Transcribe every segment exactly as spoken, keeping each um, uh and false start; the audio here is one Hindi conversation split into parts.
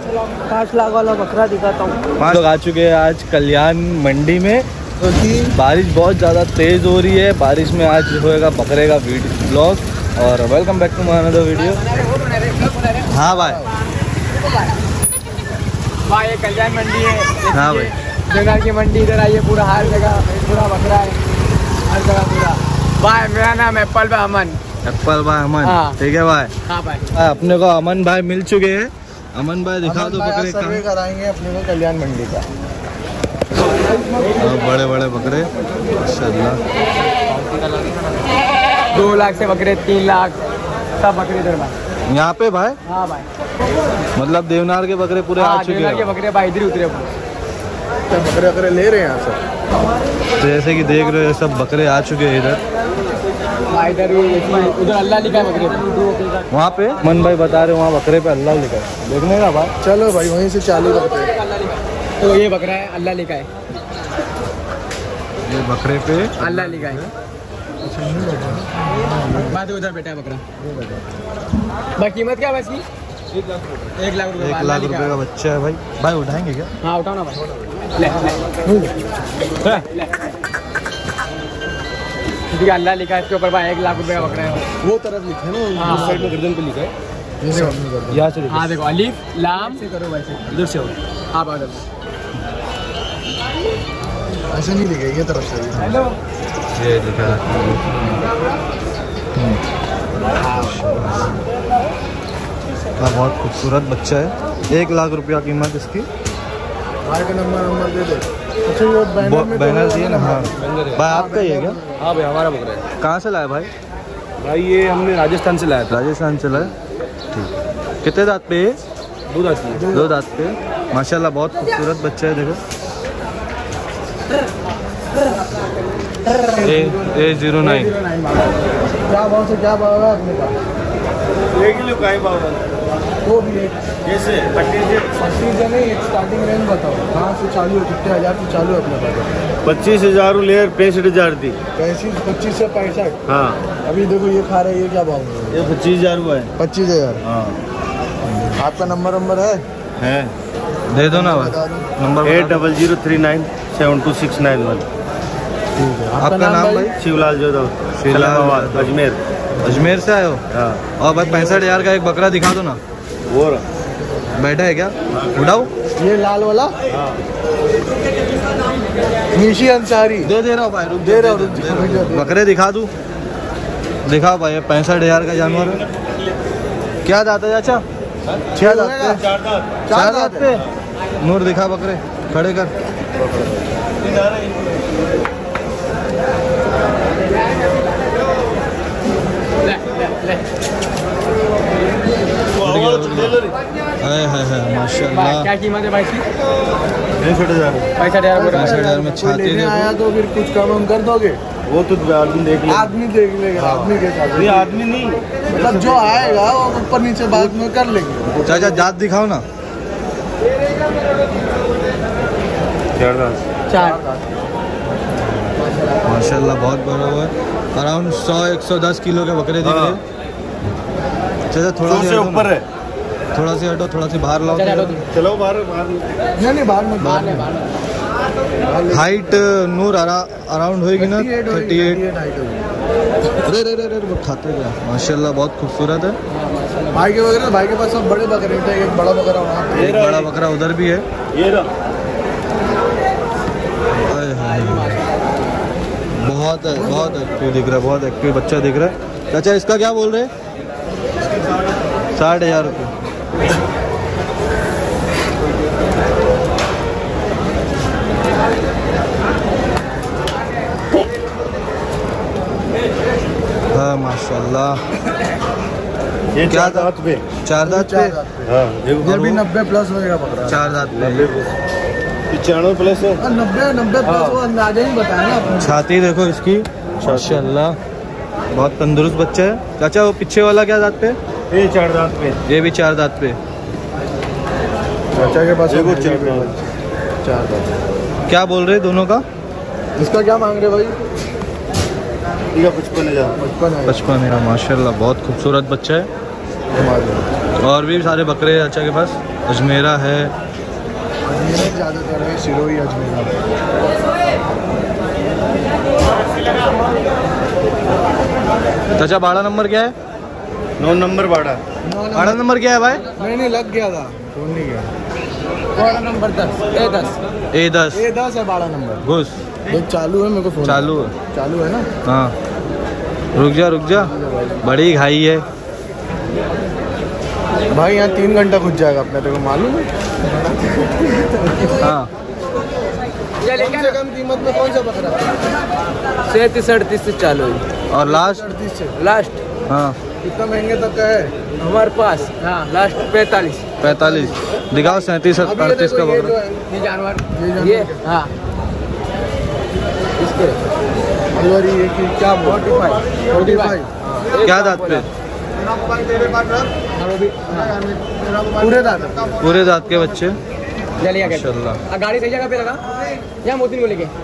पाँच लाख वाला बकरा दिखाता हूँ। पाँच लोग आ चुके हैं आज कल्याण मंडी में, क्योंकि तो बारिश बहुत ज़्यादा तेज़ हो रही है। बारिश में आज होएगा बकरे का वीडियो ब्लॉग। और welcome back to my another video. हाँ भाई, भाई ये कल्याण मंडी है। हाँ भाई, जगह की मंडी इधर आइए, पूरा हर जगह पूरा बकरा है, हर जगह पूरा। भाई मेरा नाम है एप्पल भाई अमन। एप्पल भाई अमन, ठीक है भाई। हाँ भाई, अपने को अमन भाई मिल चुके हैं। अमन भाई दिखा दो बकरे सर्वे कराएंगे अपने को कल्याण मंडी का। बड़े बड़े बकरे माशाल्लाह, दो लाख से बकरे, तीन लाख सब बकरे इधर भाई। यहाँ पे भाई। हाँ भाई, मतलब देवनार के बकरे पूरे हाँ, आ चुके हैं। के बकरे भाई इधर उतरे, बकरे बकरे ले रहे हैं यहाँ से। तो जैसे कि देख रहे हो सब बकरे आ चुके हैं इधर। इधर उधर अल्लाह लिखा है बकरे, वहाँ पे मन भाई बता रहे वहाँ बकरे पे अल्लाह लिखा है, देखने का भाई। चलो भाई वहीं से चालू करते हैं। तो ये बकरा है, अल्लाह लिखा है, ये बकरे पे अल्लाह लिखा है। बात उधर बेटा है बकरा। भाई कीमत क्या है इसकी? एक लाख रुपए। एक लाख रुपए एक लाख रुपए का बच्चा है भाई। भाई उठाएंगे क्या? हाँ उठाओ ना भाई, ले ले। ठीक है, अल्लाह लिखा है इसके ऊपर भाई, एक लाख रुपए का बकरा है। वो तरफ लिखा है ना, उस साइड में गर्दन पे लिखा है। यहाँ से हाँ देखो, अलीफ लाम से करो वैसे, इधर से हो। हाँ बात ऐसे नहीं लिखा, ये तरफ से। हेलो, ये लिखा है। बहुत खूबसूरत बच्चा है, एक लाख रुपया कीमत इसकी। भाई का नंबर नंबर दे दे। अच्छा वो बैनर में बैनर दिए ना। हाँ भाई, आपका ही है क्या? हाँ भाई, हमारा बकरा है। कहाँ से लाया भाई? भाई ये हमने राजस्थान से लाया था। राजस्थान से लाया, ठीक। कितने दांत पे? दो दांत की। दो दांत पे माशाल्लाह, बहुत खूबसूरत बच्चा है। देखो ए ए जीरो नाइन। क्या भाव से क्या भाव है अपने पास? एक किलो का ही भाव है। वो भी एक कैसे पच्चीस पच्चीस नहीं, एक स्टार्टिंग रेंज बताओ कहाँ से चालू है, कितने हज़ार से चालू है अपने पास? पच्चीस हजार लेयर पैंसठ हजार थी। पैंतीस पच्चीस से पैंसठ। हाँ, अभी देखो ये खा रहे हैं, ये क्या भाव है? ये पच्चीस हजार हुआ है। पच्चीस हज़ार। हाँ, आपका नंबर नंबर है? है। दे दो ना भाई number. Eight double zero three nine seven two six nine one. ठीक है। आपका नाम भाई? शिवलाल जोधव, शिवलाल अजमेर। अजमेर से आए हो? हाँ। और भाई पैंसठ हजार का एक बकरा दिखा दो ना। वो बैठा है क्या? उठाओ। ये लाल वाला निशी अंसारी। दे दे रहा हूँ भाई, रुक दे रहा हूँ। बकरे दिखा दूँ? दिखाओ भाई, पैंसठ हजार का जानवर है। क्या दांत है चाचा? छह दांत पे। चार दांत पे। नूर दिखा बकरे, खड़े कर। है है है माशाल्लाह। क्या कीमत है भाई इसकी? पैंसठ हजार पैंसठ हजार पैंसठ हजार में छाती लेने देखो। आया तो फिर कुछ कम हम कर दोगे? वो तो आदमी देख ले। आदमी देख लेगा, आदमी के साथ। ये आदमी नहीं, मतलब जो आएगा वो ऊपर नीचे बाद में कर लेंगे। चाचा दांत दिखाओ ना। चार दांत। चार। माशाल्लाह बहुत बड़ा हुआ है। अराउंड सौ एक सौ दस किलो के बकरे दिख रहे हैं। चाचा थोड़ा से ऊपर है, थोड़ा सी हटो, थोड़ा सी बाहर लाओ। चलो बाहर बाहर। नहीं नहीं बाहर में बाहर में हाइट नूर अराउंड होएगी ना थर्टी एट। अरे रे रे रे वो खाते क्या माशाल्लाह, बहुत खूबसूरत है। भाई के वगैरह भाई के पास सब बड़े बकरे थे, एक बड़ा बकरा वहाँ पे। एक बड़ा बकरा उधर भी है। ये रहा। बहुत है, बहुत एक्टिव दिख रहा है, बहुत एक्टिव बच्चा दिख रहा है। चाचा इसका क्या बोल रहे हैं? साठ हजार रुपये। हाँ माशाल्लाह। ये क्या दांत पे? चार दांत पे। हाँ, ये भी नब्बे प्लस होएगा बकरा। चार दांत पे। पचानवे प्लस है। नब्बे नब्बे प्लस वो अंदाजा ही बताया ना आपने। छाती देखो इसकी माशाल्लाह, बहुत तंदुरुस्त बच्चा है। चाचा वो पीछे वाला क्या दांत पे? ये चार दांत पे। ये भी चार दांत पे। चाचा के पास देखो चार चार दांत। क्या बोल रहे दोनों का? इसका क्या मांग रहे भाई? पचपन हजार। पचपन है। पचपन है माशाल्लाह, बहुत खूबसूरत बच्चा है। और भी सारे बकरे हैं चाचा के पास। अजमेरा है, अजमेर ज़्यादातर है, सिरोही अजमेरा। चाचा बाड़ा नंबर क्या है? नौ नंबर बाड़ा। बाड़ा नंबर क्या है भाई? नहीं नहीं लग गया था, ढूंढ नहीं गया। बाड़ा नंबर दस, ए दस, ए दस। ए दस है बाड़ा नंबर। घुस एक चालू है, मेरे को फोन चालू है। चालू है ना। हाँ रुक जा रुक जा, बड़ी घाई है भाई, यहाँ तीन घंटा घुस जाएगा अपने, तेरे को मालूम है। हाँ कम से कम कीमत में कौन सा बकरा है? सैंतीस अड़तीस से चालू है और लास्ट? अड़तीस से। लास्ट हाँ कितना महंगे तक का है हमारे पास। हाँ लास्ट पैंतालीस। पैंतालीस दिखाओ। सैंतीस अभी ये अड़तीस का देखो, ये बकरा। जो है, ये जानवर, ये जानवर ये क्या? हाँ इसके और ये कि क्या फोर्टी फाइव फोर्टी फाइव क्या दांत पे? पूरे दांत। पूरे दांत के बच्चे चलिए आगे। माशाल्लाह। आ, गाड़ी सही जगह पे लगा, यहाँ मोती को लेके।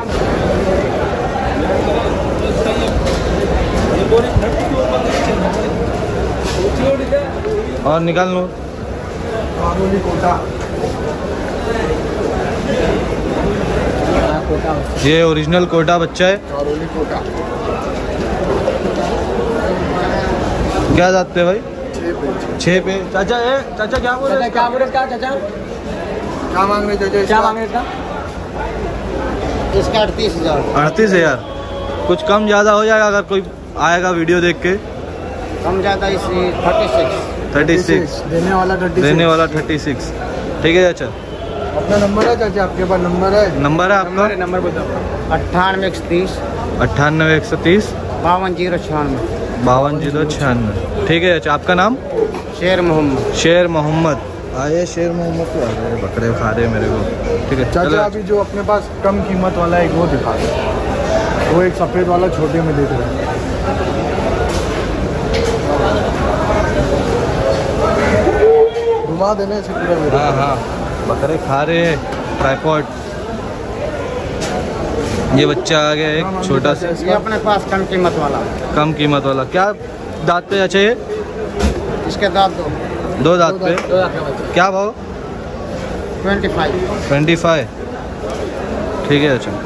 और निकाल लो। मामूली कोटा। हाँ, कोटा। ये ओरिजिनल कोटा बच्चा है। मामूली कोटा। क्या दांत पे भाई? छः पे। छः पे। चाचा है, चाचा क्या बोल चाचा रहे क्या बोल रहे इसका? चाचा क्या मांग रहे चाचा? क्या मांग रहे इसका? इसका अड़तीस हजार। अड़तीस हजार। कुछ कम ज़्यादा हो जाएगा अगर कोई आएगा वीडियो देख के? कम ज़्यादा इसी थर्टी सिक्स। थर्टी सिक्स देने वाला थर्टी देने वाला थर्टी सिक्स। ठीक है चाचा। अपना नंबर है चाचा? आपके पास नंबर है? नंबर है आपका? नंबर बताओ। अट्ठानवे इकतीस अट्ठानवे एक सौ तीस बावन जीरो छियानवे बावन जीरो छियानवे। ठीक है चाचा। आपका नाम? शेर मोहम्मद। शेर मोहम्मद। आए शेर मोहम्मद तो आ गए, बकरे खा रहे हैं मेरे को। ठीक है चाचा चलो। अभी जो अपने पास कम कीमत वाला है वो दिखा दो। वो एक सफ़ेद वाला छोटे में देख रहे हैं। घुमा देने से पूरा वीडियो। हाँ हाँ बकरे खा रहे हैं। ट्राइपॉड। ये बच्चा आ गया एक छोटा सा, ये अपने पास कम कीमत वाला। कम कीमत वाला। क्या दांत पे अच्छा ये? इसके दांत दो दो दांत पे। दो लाख का बच्चा। क्या भाव? Twenty five. Twenty five. ठीक है अच्छा।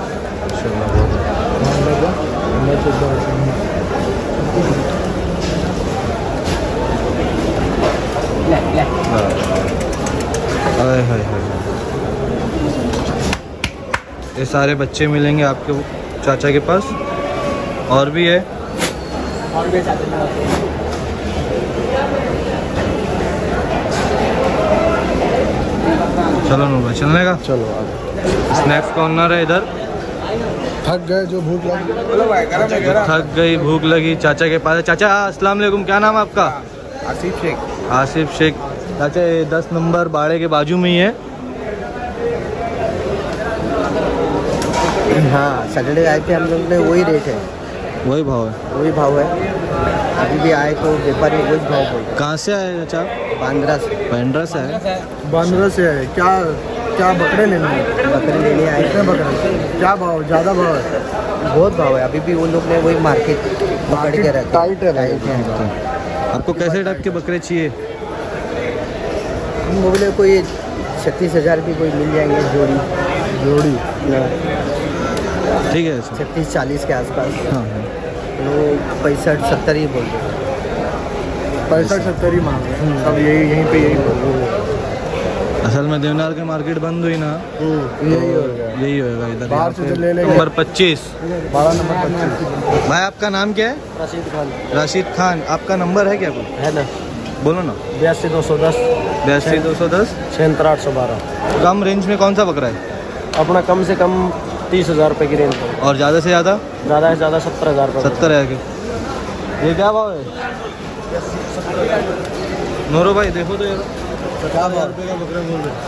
ले ले। हाय हाय हाय। ये सारे बच्चे मिलेंगे आपके चाचा के पास। और भी है। और भी चाचा। चलो नूर भाई चलने का। चलो आगे। स्नैक्स कॉर्नर है इधर। थक गए जो भूख लगी। थक गई भूख लगी चाचा के पास। चाचा अस्सलाम वालेकुम, क्या नाम है आपका? आसिफ शेख। आसिफ शेख। चाचा ये दस नंबर बाड़े के बाजू में ही है। हाँ सैटरडे आए थे हम लोग ने, वही रेट है, वही भाव है। वही भाव है। अभी भी आए तो व्यापारी वही भाव बोल। कहाँ से आए चाचा? बांद्रा से। पेंड्रा से है। बांद्रा से है। क्या क्या बकरे लेने हैं? बकरे लेने आए कितने बकरे? क्या भाव? ज़्यादा भाव है? बहुत भाव है। अभी भी वो लोग ने वही मार्केट पकड़ के रखा। टाइट है। टाइट है। आपको कैसे टाइप के बकरे चाहिए? हम बोले कोई छत्तीस हजार की कोई मिल जाएंगे जोड़ी। जोड़ी ठीक है सर। छत्तीस चालीस के आसपास। हाँ हाँ। वो पैंसठ सत्तर ही बोल रहे। पैंसठ सत्तर ही मांग रहे हैं सब, यही यहीं पे यही बोल रहे हैं। असल में देवनार की मार्केट बंद हुई ना, यही हो गया। यही होगा इधर। बाहर से तो ले लेंगे। नंबर पच्चीस। बारह नंबर पच्चीस। भाई आपका नाम क्या है? रशीद खान राशिद खान। आपका नंबर है क्या कोई? है ना? बोलो ना। बयासी दो सौ दस बयासी दो सौ दस। छिहत्तर आठ सौ बारह। कम रेंज में कौन सा बकरा है? अपना कम से कम तीस हजार रुपये की रेंज पर। और ज़्यादा से ज़्यादा? ज़्यादा से ज़्यादा सत्तर हजार रुपये। सत्तर है के। ये क्या भाव है? नूरो भाई देखो तो यार क्या हजार रुपये का बकरा बोल रहे?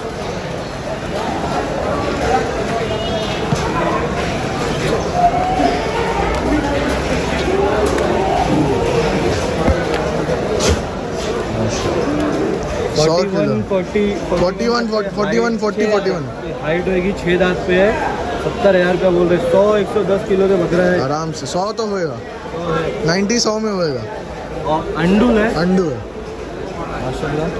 Forty one forty forty one forty one forty forty one height होगी। छः दांत पे है। सत्तर हजार का बोल रहे। सौ एक सौ दस किलो का बकरा है। आराम से सौ तो होएगा। नाइन्टी सौ में होएगा। और अंडू है। अंडू है। माशाल्लाह।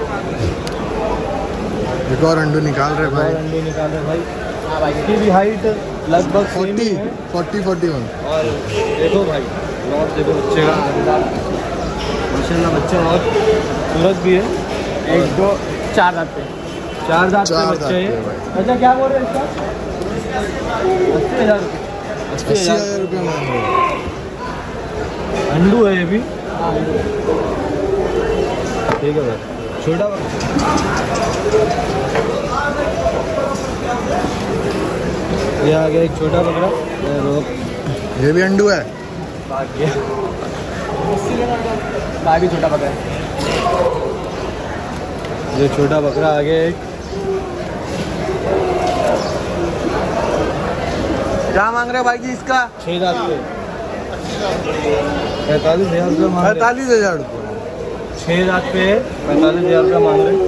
एक और अंडू निकाल रहे और भाई। अंडे निकाल रहे भाई। इसकी भी हाइट लगभग सेम ही फोर्टी है। Forty forty one. और देखो भाई लॉट देखो बच्चे का माशाल्लाह, बच्चा बहुत खूबसूरत भी है। एक दो चार दांत पे चार दांत पे चार बच्चा दांत है। पे भाई। अच्छा क्या बोल रहे हैं इसका? अस्सी हज़ार रुपये। अस्सी अस्सी हज़ार हजार रुपये मांग रहे हैं। अंडू है ये भी। ठीक है भाई। छोटा ये आ गया एक छोटा बकरा। ये रोक ये भी अंडू है। भाग गया। बाकी छोटा बकरा है। ये छोटा बकरा आ गया एक। क्या मांग रहे हैं भाई जी इसका? छः दांत पे पैंतालीस हज़ार रुपये मांग रहे। पैंतालीस हजार रुपये। छः दांत पे पैंतालीस हज़ार रुपये मांग रहे।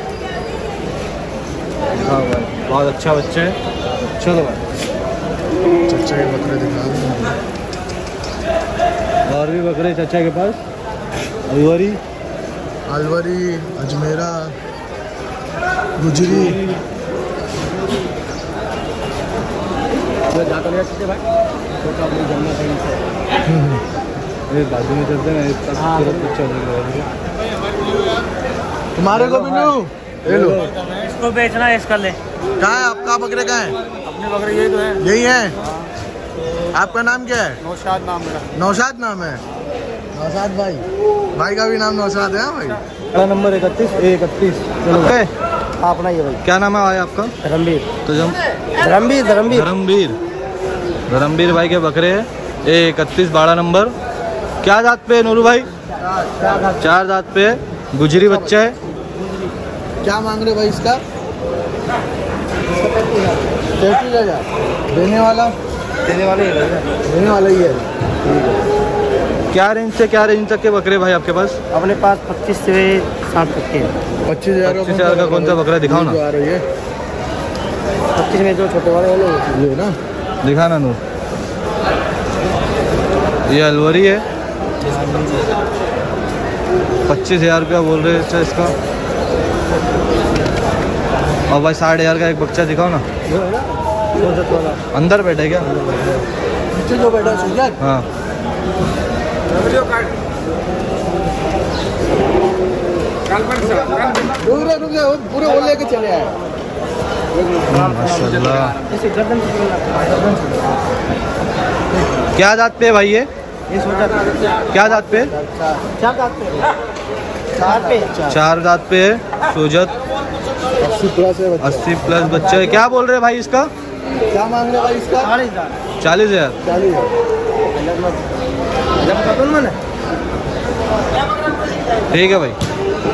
हाँ भाई बहुत अच्छा बच्चा है। चलो भाई चच्चा के बकरे दिखा दो। और भी बकरे चाचा के पास। अलवरी अलवरी, अजमेरा, गुजरी। दांत वाले अच्छे भाई छोटा अपनी जन्नत है इनसे। ये बाजू में चलते ना एक हाँ, तरफ बच्चा देख रहा है। तुम्हारे को बिन्नू ले लो। इसको बेचना है इसका ले। कहाँ है आपका बकरे? कहाँ है? अपने बकरे यही तो है। यही है। आपका नाम क्या है? नौशाद नाम मेरा। नौशाद नाम है। नौशाद भाई। भाई का भी नाम नौशाद है भाई। बड़ा नंबर इकतीस इकतीस। चलो भाई अपना ये भाई क्या नाम है भाई आपका? धर्मवीर। तो जब धर्मवीर धर्मवीर धर्मवीर धर्मवीर भाई के बकरे हैं। ए इकतीस बारह नंबर। क्या दांत पे है नूरू भाई? चार दांत पे है। गुजरी बच्चा है। क्या मांग रहे भाई इसका? तैतीस हजार। देने वाला? देने वाले ही है। देने वाला ही है। क्या रेंज से क्या रेंज तक के बकरे भाई आपके पास? अपने पास पच्चीस से साठ तक के पच्चीस हजार पच्चीस हजार का कौन सा बकरा दिखाओ ना। जो आ रही है पच्चीस में जो छोटे वाले हैं ना ये ना। दिखा ना नूर। ये अलवरी है। पच्चीस हजार रुपया बोल रहे हैं इसका। और भाई साठ हजार का एक बच्चा दिखाओ ना। जो है ना सोजत वाला। अंदर बैठे क्या? पीछे जो बैठा सुजत। हाँ रुक रहे रुक रहे वो पूरे वो लेके चले आए। माशाल्लाह। ऐसे गर्दन क्या दांत पे है भाई ये? ये सोजत क्या दांत पे? क्या कहते हैं? चार पे चार दांत पे है। सोजत अस्सी प्लस है बच्चा। अस्सी प्लस बच्चा है। क्या बोल रहे हैं भाई इसका? क्या मांग रहे भाई इसका? चालीस हजार। चालीस हजार। चालीस हजार। जब खत्म मैंने ठीक है भाई।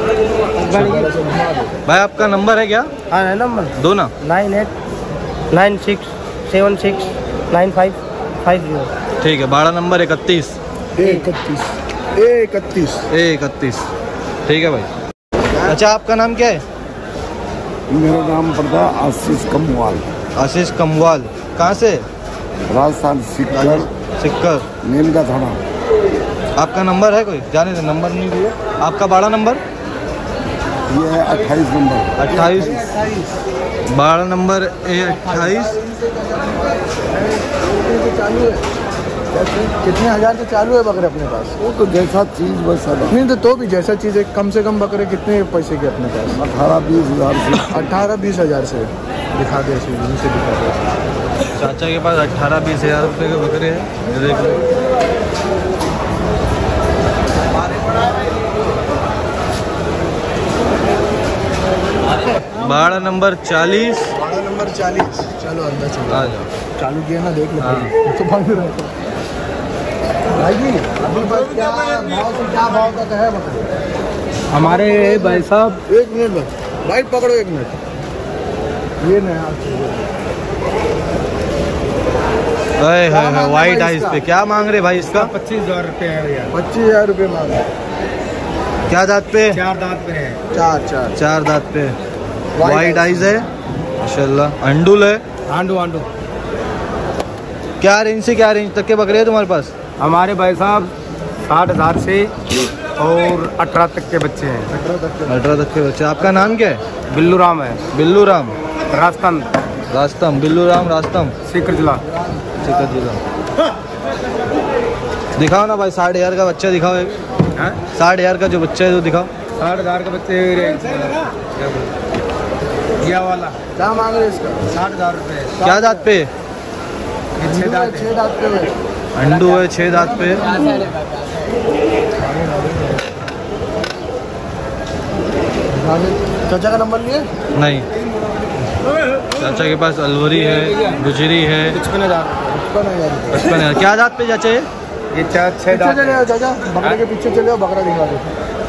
भाई आपका नंबर है क्या? हाँ है नंबर दो ना। Nine eight nine six seven six nine five five zero. ठीक है बारह नंबर इकतीस इकतीस इकतीस ए इकतीस। ठीक है भाई। अच्छा आपका नाम क्या है? मेरा नाम पड़ता है आशीष कमवाल। आशीष कमवाल। कहाँ से? राजस्थान सिक्कर सिक्कर। नीलगा थाना। आपका नंबर है कोई? जाने दे नंबर नहीं दिए। आपका बारह नंबर? ये है अट्ठाईस नंबर। अट्ठाईस बारह नंबर ए अट्ठाईस। चालू है। कितने हजार से चालू है बकरे अपने पास? वो तो जैसा चीज वैसा दाम। नहीं तो तो भी जैसा चीज है। कम से कम बकरे कितने पैसे के अपने पास? अठारह बीस हजार से। अठारह बीस हजार से दिखा दे ऐसे यहीं से दिखा दे। चाचा के पास अट्ठारह बीस हजार रुपये के बकरे हैं। ये देख लो। बारह नंबर चालीस। बारह नंबर चालीस। चलो अंदर चलो। आ जाओ। चालू किया ना देख लो। हाँ। भाई तो बंद रहता भाई जी। अभी बस क्या भाव से क्या भाव तक है बकरे? हमारे भाई साहब एक मिनट बस लाइट पकड़ो एक मिनट। ये नहीं आप है है वाइट आइस पे क्या मांग रहे भाई इसका? पच्चीस हजार रुपये है भैया। पच्चीस हजार रुपये मांग रहे। क्या दांत पे? चार दांत पे है। चार चार चार दांत पे। वाइट आइज है माशाल्लाह। अंडुल है। आंडू आंडू। क्या रेंज से क्या रेंज तक के बकरे हैं तुम्हारे पास? हमारे भाई साहब साठ हजार से और अठारह तक के बच्चे हैं। अठारह तक के बच्चे। आपका नाम क्या है? बिल्लू राम है, बिल्लू राम राजस्थान, रास्तम। बिल्लू राम रास्तम, सीकर जिला। सीकर जिला। दिखाओ ना भाई, साठ हजार का बच्चा दिखाओ एक। साठ हजार का जो बच्चा है तो दिखाओ। साठ हजार के बच्चे ये वाला क्या मांग रहे इसका? साठ हजार रुपये। क्या दांत पे? छः दांत छह दांत पे हुए। अंडू है छह दांत पे। चाचा का नंबर लिए? नहीं, चाचा के पास अलवरी है, गुजरी है। पचपन हजार पचपन हजार। क्या दांत पे चाचा ये? ये चार छः पीछे दांत चले जाओ चाचा, बकरे के पीछे चले जाओ, बकरा दिखा दो।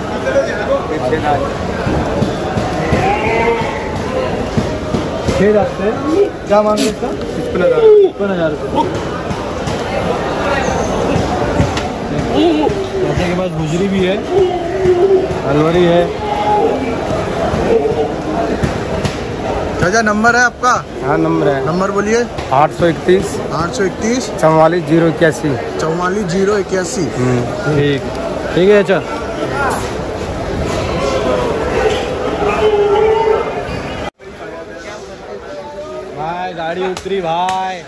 छह दांत पे। क्या मांग रहे इसका? पचपन हजार पचपन हजार रुपये। चाचा के पास गुजरी भी है, अलवरी है। चाचा नंबर है आपका? हाँ नंबर है नंबर बोलिए। आठ सौ इकतीस आठ सौ इकतीस चौवालीस जीरो इक्यासी। चौवालीस जीरो इक्यासी। ठीक ठीक है अच्छा। भाई गाड़ी उतरी भाई।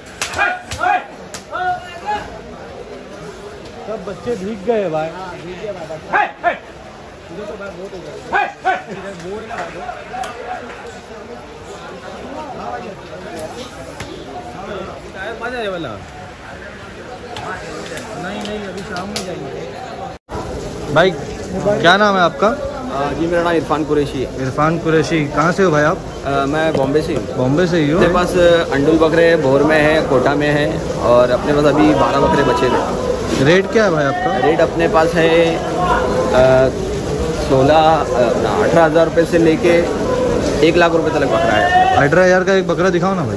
सब बच्चे भीग गए भाई। वाला नहीं नहीं अभी शाम में जाएंगे। भाई क्या नाम है आपका? जी मेरा नाम इरफान कुरैशी है। इरफान कुरैशी। कहाँ से हो भाई आप? आ, मैं बॉम्बे से हूँ। बॉम्बे से ही हो? मेरे पास अंडुल बकरे भोर में है, कोटा में है, और अपने पास अभी बारह बकरे बचे थे। रेट क्या है भाई आपका? रेट अपने पास है सोलह अठारह हज़ार रुपये से लेके एक लाख रुपए तक बकरा है। अठारह हज़ार का एक बकरा दिखाओ ना भाई।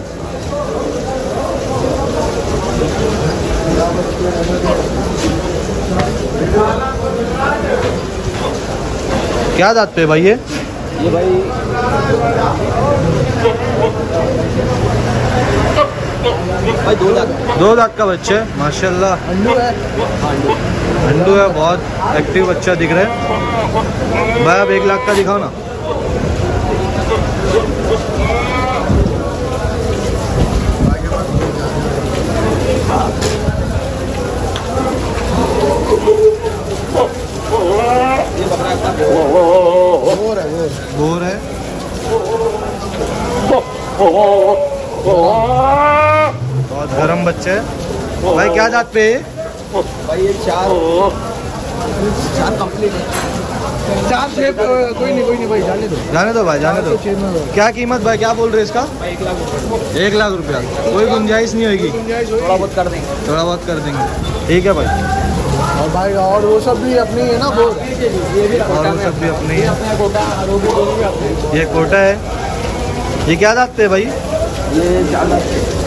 क्या दांत पे भाई ये? ये भाई भाई दो लाख दो लाख का बच्चा है माशाल्लाह। अंडू है? अंडू है, बहुत एक्टिव बच्चा दिख रहा है भाई। अब एक लाख का दिखाओ ना। ये बकरा बोर है बोर। बोर है। बहुत गर्म बच्चा है भाई। क्या दांत पे है? भाई ये चार चार कंप्लीट है। चार छः कोई नहीं कोई नहीं भाई, जाने दो जाने दो भाई, जाने दो। क्या कीमत भाई, क्या बोल रहे हैं इसका? एक लाख रुपये एक लाख रुपया। कोई गुंजाइश नहीं होगी? थोड़ा बहुत कर देंगे। थोड़ा बहुत कर देंगे। ठीक है भाई। और भाई और वो सब भी अपनी है ना वो? ये भी और वो सब भी अपने ही है। अपना कोटा रोबी दोनों भी अपने। ये कोटा है। ये क्या दांत पे भाई? ये चार लाख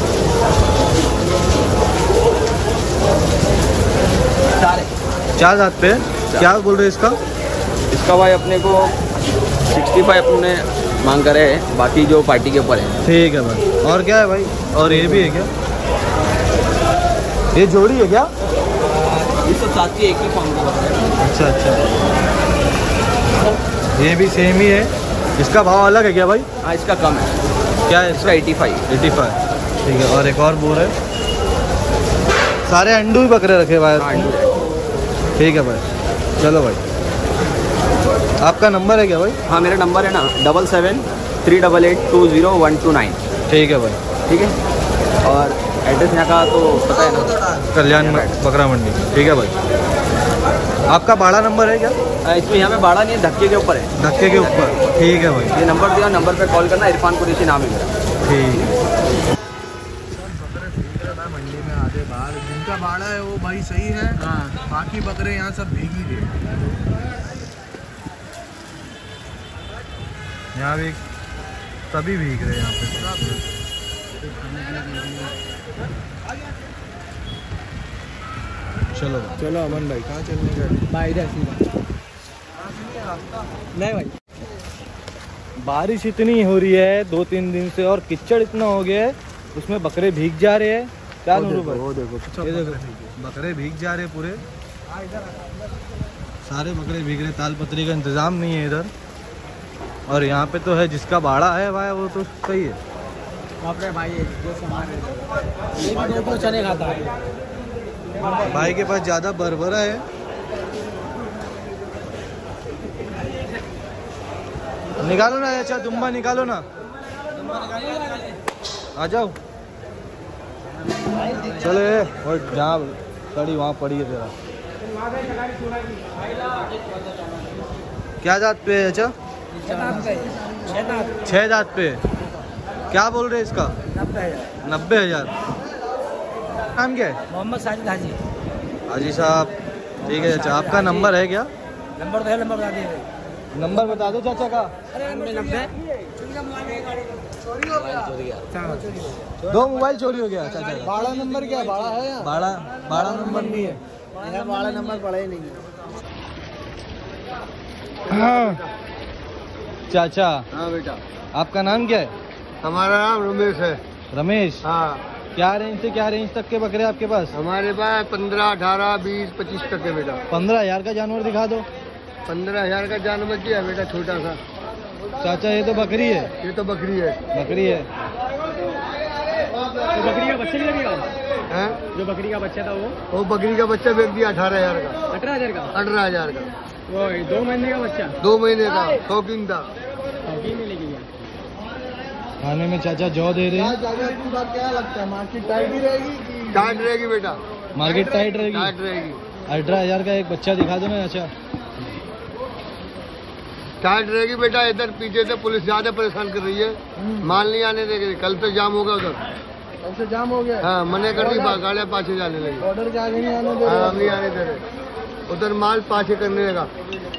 चार है। चार दांत पे। क्या बोल रहे हैं इसका? इसका भाई अपने को सिक्सटी फाइव अपने मांग करे है, बाकी जो पार्टी के ऊपर है। ठीक है भाई। और क्या है भाई? और ये भी है क्या? ये जोड़ी है क्या? ये सब साथ ही एक ही फॉर्म का है। अच्छा अच्छा। ये भी सेम ही है। इसका भाव अलग है क्या भाई? हाँ इसका कम है। क्या है इसका एटी फाइव। Eighty five. ठीक है। और एक और बोर है। सारे अंडू ही बकरे रखे भाई। ठीक है भाई, चलो भाई। आपका नंबर है क्या भाई? हाँ मेरा नंबर है ना double seven three double eight two zero one two nine. ठीक है भाई। ठीक है। और एड्रेस यहाँ का तो पता है ना, कल्याण बकरा मंडी। ठीक है भाई। आपका बाड़ा नंबर है क्या? इसमें यहाँ पे बाड़ा नहीं है, धक्के के ऊपर है। धक्के के ऊपर। ठीक है भाई। ये नंबर दिया, नंबर पे कॉल करना। इरफान कुरैशी नाम है मेरा। ठीक है। मंडी में आधे बाहर जिनका भाड़ा है वो भाई सही है। हाँ बाकी बकरे यहाँ सब भीग ही गए। यहाँ भी सभी भीग रहे हैं यहाँ पे। चलो चलो अमन भाई कहाँ चलने का? भाई इधर सीधा नहीं भाई। बारिश इतनी हो रही है दो तीन दिन से और कीचड़ इतना हो गया है, उसमें बकरे भीग जा रहे हैं। क्या नूरू भाई? वो देखो ये देखो बकरे भीग जा रहे पूरे। सारे बकरे भीग रहे, ताल पत्री का इंतज़ाम नहीं है इधर। और यहाँ पे तो है जिसका भाड़ा है भाई वो तो सही है। अपने भाई जो सामान है ये भी दो दो चने खाता है। भाई के पास ज़्यादा बरबरा है। निकालो ना, अच्छा दुम्बा निकालो ना, आ जाओ। चले और जहाँ पड़ी वहाँ पड़ी है तेरा। क्या दांत पे है अच्छा? छः दांत पे। क्या बोल रहे इसका? नब्बे हजार। नाम क्या है? मोहम्मद साजिद हाजी। हाजी साहब ठीक है चाचा। आपका नंबर है क्या? नंबर तो है, नंबर बता दीजिए। नंबर बता दो चाचा का। दो मोबाइल चोरी हो गया चाचा का। भाड़ा नंबर क्या है? भाड़ा है यहाँ? भाड़ा भाड़ा नंबर नहीं है। भाड़ा नंबर पड़ा ही नहीं है। चाचा हाँ बेटा। आपका नाम क्या है? हमारा नाम रमेश है। रमेश। हाँ। क्या रेंज से क्या रेंज तक के बकरे आपके पास? हमारे पास पंद्रह अठारह बीस पच्चीस तक है बेटा। पंद्रह हजार का जानवर दिखा दो। पंद्रह हजार का जानवर क्या है बेटा? छोटा सा। चाचा ये तो बकरी है। ये तो बकरी है। बकरी है। तो बकरी का बच्चा नहीं लगेगा? हैं? जो बकरी का बच्चा था वो वो बकरी का बच्चा बेच दिया अठारह हजार का। अठारह हजार का? अठारह हजार का। वो दो महीने का बच्चा दो महीने का शौकीन था। में लेके गया। खाने में चाचा जौ दे रहे हैं। क्या लगता है मार्केट टाइट ही रहेगी? टाइट रहेगी बेटा। मार्केट टाइट रहेगी। टाइट रहेगी। अठारह हजार का एक बच्चा दिखा दो ना चाचा। टाइट रहेगी बेटा। इधर पीछे से पुलिस ज्यादा परेशान कर रही है, माल नहीं आने देगी। कल से जाम होगा उधर। कल से जाम हो गया? हाँ मना कर दी, गाड़ियाँ पाछे जाने लगी। ऑर्डर के आगे नहीं आने दे रहे? हाँ नहीं आने दे रहे। उधर माल पाछे करने लगा।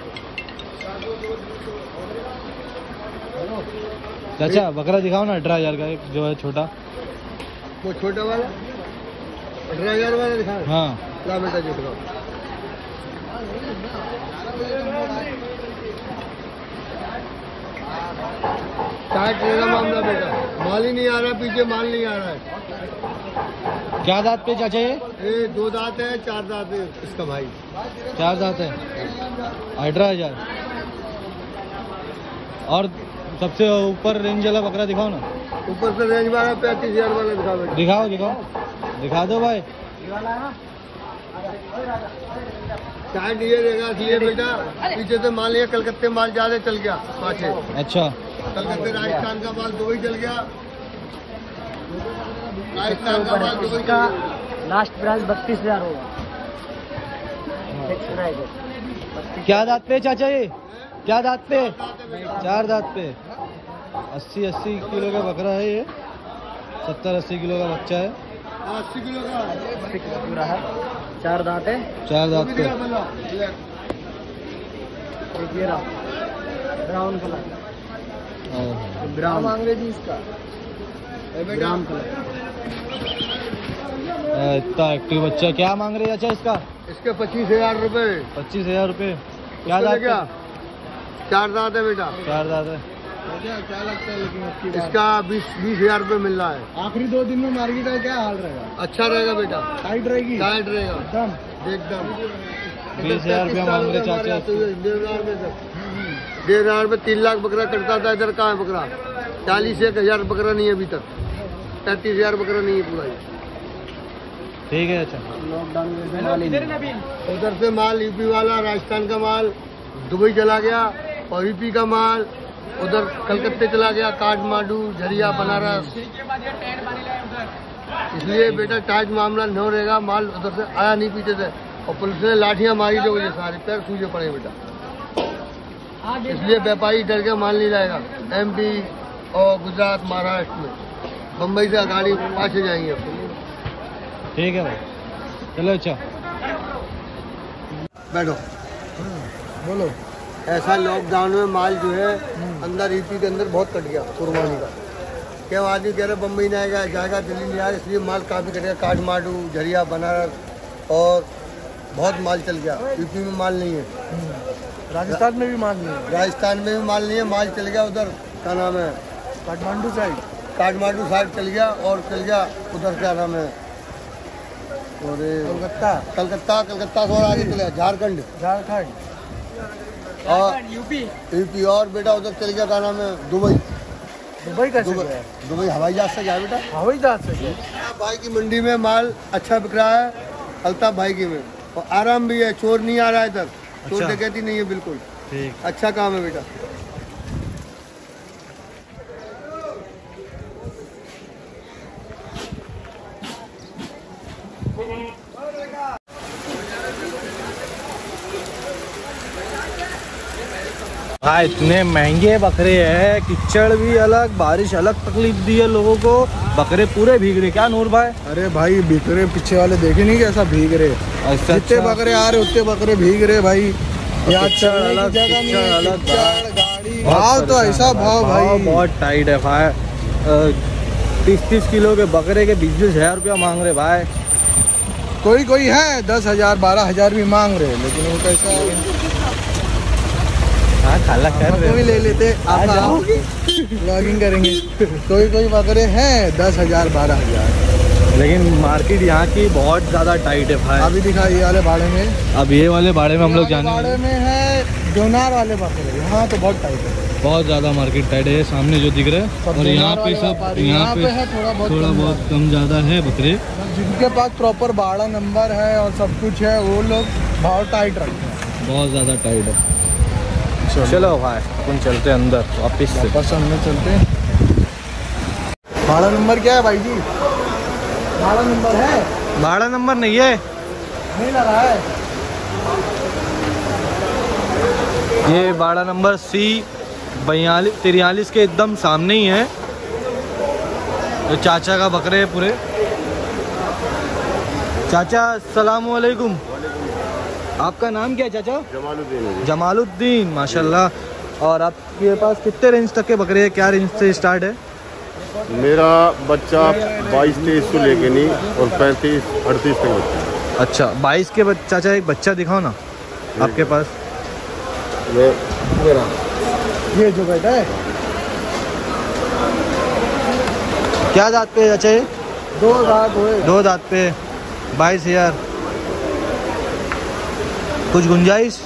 चाचा बकरा दिखाओ ना अठारह हजार का एक जो है छोटा। वो छोटा वाला अठारह हजार वाला दिखा। हाँ ला बेटा जी दिखाओ। टाइट रहेगा मामला बेटा। माल ही नहीं आ रहा, पीछे माल नहीं आ रहा है। क्या दांत पे चाचा ये? ये दो दांत है, चार दांत है इसका भाई। चार दांत है। अठारह हजार। और सबसे ऊपर रेंज वाला बकरा दिखाओ ना। ऊपर से रेंज वाला पैंतीस हजार वाला दिखा बेटा। दिखाओ दिखाओ दिखा दो भाई। टाइट ये रहेगा ये बेटा। पीछे से माल, ये कलकत्ते माल ज्यादा चल गया पाछे। अच्छा कलकत्ते राजस्थान का माल दुबई चल गया। राजस्थान का माल दुबई का लास्ट प्राइस बत्तीस हजार होगा। क्या दांत पे चाचा ये? क्या दांत पे? चार दांत पे। अस्सी अस्सी किलो का बकरा है ये। सत्तर अस्सी किलो का बच्चा है। अस्सी किलो का पूरा है। चार दांत है। चार दांत पे। Brown colour. ब्राउन अंग्रेजी इसका ब्राउन कलर। इतना एक्टिव बच्चा। क्या मांग रहे हैं अच्छा इसका? इसके पच्चीस हजार रूपए। पच्चीस हजार रूपए। क्या दांत क्या? पे? चार दांत है बेटा। चार दांत है। क्या लगता है लेकिन इसका बीस बीस हजार रूपए मिल रहा है। आखिरी दो दिन में मार्केट का क्या हाल रहेगा? अच्छा रहेगा बेटा। टाइट रहेगी। टाइट रहेगा एकदम एकदम। बीस हजार रुपया मांग रहे चाचा। देवनार में देवनार में तीन लाख बकरा कटता था। इधर कहाँ है बकरा? चालीस एक हजार बकरा नहीं है अभी तक। पैंतीस हजार बकरा नहीं है पूरा। ठीक है अच्छा। उधर से माल यूपी वाला, राजस्थान का माल दुबई चला गया। और यूपी का माल उधर कलकत्ते चला गया, काठमांडू, झरिया, बनारस। इसलिए बेटा टाइट मामला न रहेगा। माल उधर से आया नहीं पीछे से। और पुलिस ने लाठियां मारी तो मुझे सारे पैर सूजे पड़े बेटा। इसलिए व्यापारी डर के माल नहीं लाएगा। एमपी और गुजरात, महाराष्ट्र में, बम्बई से गाड़ी पाछे जाएंगे। ठीक है भाई चलो अच्छा बैठो। बोलो। ऐसा लॉकडाउन में माल जो है अंदर यूपी के अंदर बहुत कट गया कुर्बानी का। क्या आदमी कह रहे बम्बई नहीं आएगा, जाएगा दिल्ली नहीं आएगा, इसलिए माल काफ़ी कट गया। काठमांडू, झरिया, बनारस और बहुत माल चल गया। यूपी में माल नहीं है। राजस्थान में भी माल नहीं है। राजस्थान में भी माल नहीं है। माल चल गया उधर क्या नाम है काठमांडू साइड। काठमांडू साइड चल गया। और चल गया उधर क्या नाम है और कोलकाता। कलकत्ता। कलकत्ता से और आगे चल गया झारखंड। झारखंड। और यूपी यूपी और बेटा उधर चल गया, क्या नाम है, दुबई। दुबई कैसे दुबई गया? दुबई हवाई जहाज से गया बेटा। हवाई जहाज से गया? भाई की मंडी में माल अच्छा बिक रहा है, अल्ताफ भाई की में, और आराम भी है, चोर नहीं आ रहा है इधर, चोर अच्छा। डकैती नहीं है बिल्कुल। ठीक। अच्छा काम है बेटा। हाँ, इतने महंगे बकरे हैं, कीचड़ भी अलग, बारिश अलग तकलीफ दी है लोगों को, बकरे पूरे भीग रहे। क्या नूर भाई? अरे भाई भीग रहे, पीछे वाले देखे नहीं कैसा भीग रहे। अच्छा, जितने बकरे आ रहे उतने बकरे भीग रहे भाई। यहाँ कीचड़ चलने की अलग, जगह नहीं कीचड़ है, अलग, कीचड़, गाड़ी, बहुत भाव तो परेशान ऐसा है भाव भाई। बहुत टाइट है भाई। तीस तीस किलो के बकरे के बीस बीस हजार रुपया मांग रहे भाई। कोई कोई है दस हजार बारह हजार भी मांग रहे, लेकिन वो कैसा हाँ, खाला कर वो भी ले लेते। आ आप जाओ। आओगे ब्लॉगिंग करेंगे। कोई कोई बकरे हैं दस हजार बारह हजार। लेकिन मार्केट यहाँ की बहुत ज़्यादा टाइट है भाई। अभी दिखा ये वाले भाड़े में, अब ये वाले बाड़े में हम लोग ये वाले जाने भाड़े में है जोनार वाले बकरे। यहाँ तो बहुत टाइट है, बहुत ज़्यादा मार्केट टाइट है। ये सामने जो दिख रहे हैं, सब और यहाँ जोनार पे वाले सब व्यापारी। यहाँ यहाँ पे पे है थोड़ा बहुत थोड़ा कम बहुत कम ज़्यादा है बकरे। जिनके पास प्रॉपर बाड़ा नंबर है और सब कुछ है, वो लोग भाव टाइट रखते हैं। बहुत ज़्यादा टाइट है। चलो भाई अपन चलते हैं अंदर वापस से। वापस हमने चलते हैं। भाड़ा नंबर क्या है भाई जी? भाड़ा नंबर है? भाड़ा नंबर नहीं है, नहीं लगा है। ये भाड़ा नंबर सी बयालीस तिरयालीस के एकदम सामने ही है। ये चाचा का बकरे है पूरे। चाचा अस्सलाम वालेकुम। आपका नाम क्या है चाचा? जमालुद्दीन। जमालुद्दीन, माशाल्लाह। और आपके पास कितने रेंज तक के बकरे हैं? क्या रेंज से स्टार्ट है? मेरा बच्चा बाईस तेईस को लेके नहीं, और पैंतीस अड़तीस तक बच्चा। अच्छा, बाईस के बच- चाचा एक बच्चा दिखाओ ना आपके पास। ये मेरा ये जो बैठा है क्या दांत पे है चाचा ये? दो रात हुए। दो दांत पे, बाईस हजार। कुछ गुंजाइश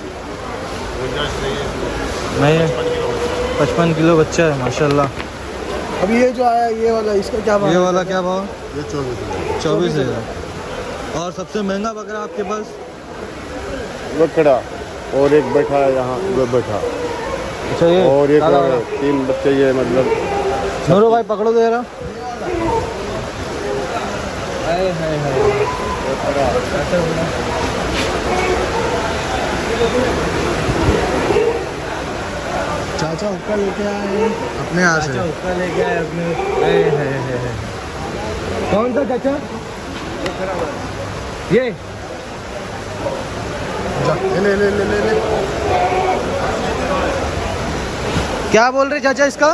नहीं है? पचपन किलो बच्चा है माशाल्लाह। अभी ये जो आया ये वाला, इसका क्या भाव ये है? वाला क्या भाव? ये चौबीस चौबीस हजार। और सबसे महंगा बकरा आपके पास? वो खड़ा, और एक बैठा है यहाँ, वो बैठा, अच्छा ये और एक काला और वाला। तीन बच्चे ये मतलब। नूरो भाई पकड़ो दे रहा। चाचा ऊपर लेके आए अपने यहाँ से। उसका लेके आए अपने। ए, है, है, है। कौन सा चाचा? ये जा, ले ले ले ले ले। क्या बोल रहे चाचा इसका?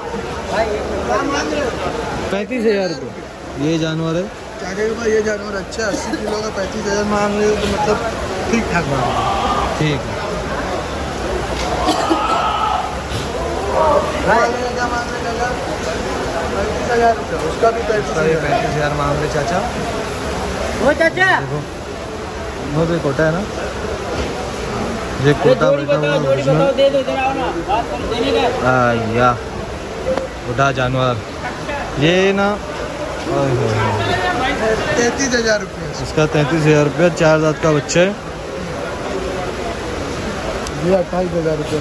पैंतीस हजार रुपये ये जानवर है। चाचा के पास ये जानवर अच्छा है, अस्सी किलो का पैंतीस हजार मांग रहे हो तो मतलब ठीक ठाक मांग रहे हो। ठीक है। क्या मांग रहे चाचा? पैंतीस हजार रुपये, उसका भी पैंतीस उसका ये हजार। पैंतीस हजार मांग रहे चाचा। वो चाचा देखो वो भी कोटा है ना, ये कोटा बैठा हुआ है उसमें। दे दो जरा ना, बात कर देने का। आ, या कोटा जानवर ये ना। ओए होए होए। तैंतीस हजार रुपये इसका तैंतीस हजार रुपया, चार दांत का बच्चा है। ये अट्ठाईस हजार रुपये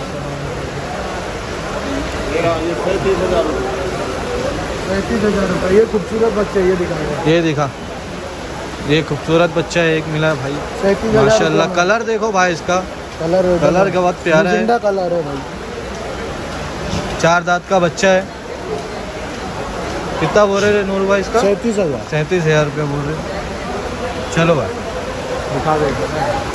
पैंतीस हजार पैंतीस हजार रुपये। ये खूबसूरत बच्चे ये दिखाएगा। ये दिखा, ये खूबसूरत बच्चा है एक मिला भाई पैंतीस हजार माशाल्लाह। रुपये। कलर देखो भाई इसका, कलर कलर का बहुत प्यारा है। जिंदा कलर है भाई। चार दांत का बच्चा है। कितना बोल रहे नूर भाई इसका? सैंतीस हजार सैंतीस हजार रुपये बोल रहे। चलो भाई दिखा देगा।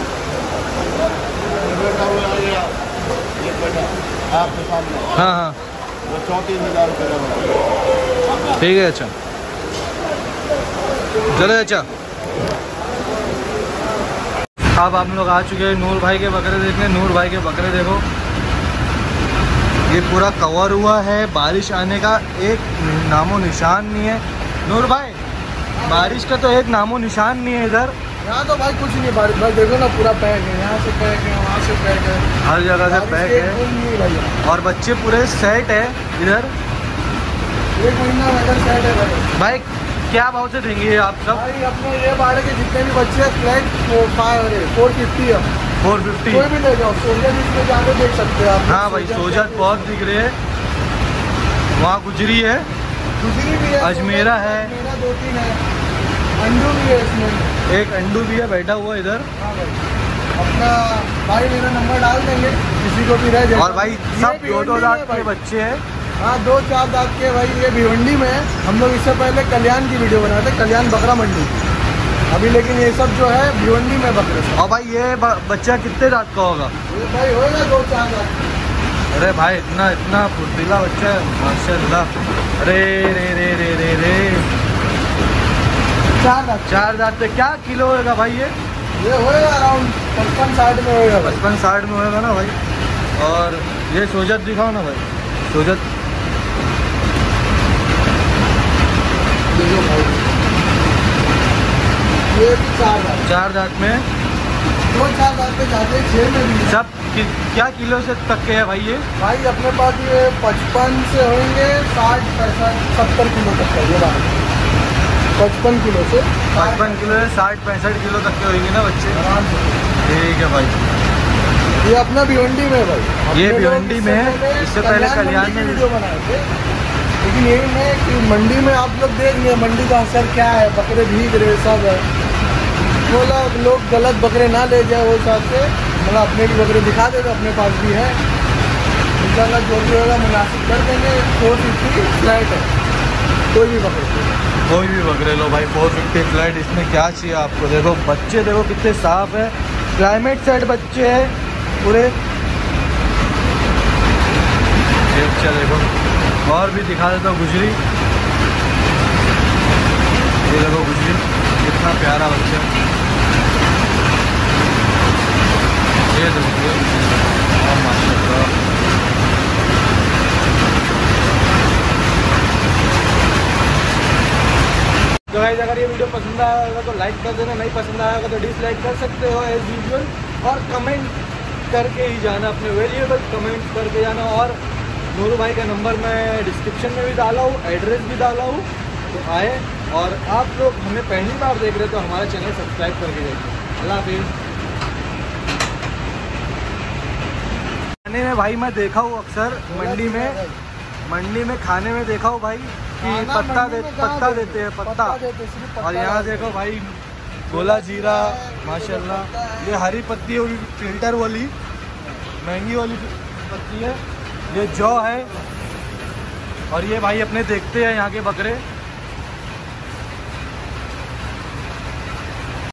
आपके सामने हाँ हाँ वो चौंतीस हजार रुपये का। ठीक है। अच्छा चलो अच्छा। अब आप लोग आ चुके हैं नूर भाई के बकरे देखने। नूर भाई के बकरे देखो, ये पूरा कवर हुआ है, बारिश आने का एक नामो निशान नहीं है। नूर भाई बारिश का तो एक नामो निशान नहीं है इधर। यहाँ तो भाई कुछ नहीं बारिश भाई, देखो ना पूरा पैक है, यहाँ से पैक है, वहाँ से पैक है, हर जगह से पैक है नहीं भैया। और बच्चे पूरे सेट है इधर। एक महीना अगर सेट है भाई। भाई क्या भाव से देंगे ये आप सब? भाई अपने ये बाड़े के जितने भी बच्चे हैं फ्लैट फोर फिफ्टी है, फोर फिफ्टी कोई भी ले जाओ। सोजा में जाके देख सकते हैं आप। हाँ भाई सोजत बहुत दिख रहे हैं, वहाँ गुजरी है, दूसरी भी है, अजमेरा है, मेरा दो तीन है, अंडू भी है इसमें, एक अंडू भी है बैठा हुआ इधर। हाँ भाई अपना भाई मेरा नंबर डाल देंगे किसी को भी रह जाए। और भाई सब दो दो दांत के बच्चे हैं। हाँ दो चार दांत के भाई। ये भिवंडी में है, हम लोग इससे पहले कल्याण की वीडियो बनाए थे, कल्याण बकरा मंडी अभी, लेकिन ये सब जो है भिवंडी में बकरे। और भाई ये बच्चा कितने दांत का होगा? ये भाई होगा दो चार दांत। अरे भाई इतना इतना फुर्तीला बच्चा है माशाल्लाह। अरे रे रे रे रे रे चार दांत चार दांत पे क्या किलो होगा भाई ये? ये होएगा अराउंड पचपन साठ में होएगा भाई। पचपन साठ में होगा ना भाई। और ये सोजत दिखाओ ना भाई, सोजत देखो भाई ये भी चार दांत, चार दांत में दो चार दांत पे जाते हैं, छः में भी है। सब कि, क्या किलो से तक के है भाई ये? भाई अपने पास ये पचपन से होंगे साठ पैंसठ सत्तर किलो तक का ये बात, पचपन किलो से पचपन किलो से साठ पैंसठ किलो तक के होंगे ना बच्चे। आराम से। ठीक है भाई, ये अपना भिवंडी में है भाई। ये अपने लोग भिवंडी में है, इससे पहले कल्याण में वीडियो बनाए थे, लेकिन यही है कि मंडी में आप लोग देख लिए मंडी का असर क्या है, बकरे भीग रहे सब है, बोला लोग गलत बकरे ना ले जाए वो हिसाब से, मतलब अपने भी बकरे दिखा देगा, अपने पास भी है इंशाल्लाह, जो भी होगा मुनासिब कर देंगे। फोर फिफ्टी फ्लाइट है, कोई भी बकरे कोई भी बकरे लो भाई, फोर फिफ्टी फ्लाइट। इसमें क्या चाहिए आपको? देखो बच्चे देखो कितने साफ है, क्लाइमेट सेट बच्चे हैं पूरे। अच्छा देखो और भी दिखा देता हूँ गुजरी, ये देखो गुजरी कितना प्यारा बच्चा, ये देखो माशाल्लाह। तो गाइस अगर ये वीडियो पसंद आया होगा तो लाइक कर देना, नहीं पसंद आया होगा तो डिसलाइक कर सकते हो एज यूजुअल, और कमेंट करके ही जाना, अपने वेरिएबल कमेंट करके जाना। और नूरू भाई का नंबर मैं डिस्क्रिप्शन में भी डाला हूँ, एड्रेस भी डाला हूँ, तो आए। और आप लोग हमें पहली बार देख रहे हो तो हमारा चैनल सब्सक्राइब करके देखिए। अल्लाह हाफिज़। खाने में भाई मैं देखा हूँ अक्सर मंडी में, मंडी में खाने में देखा हूँ भाई कि पत्ता दे पत्ता देते हैं पत्ता, और यहाँ देखो भाई गोला जीरा माशाल्लाह, ये हरी पत्ती है फिल्टर वाली महंगी वाली पत्ती है, ये जौ है, और ये भाई अपने देखते हैं यहाँ के बकरे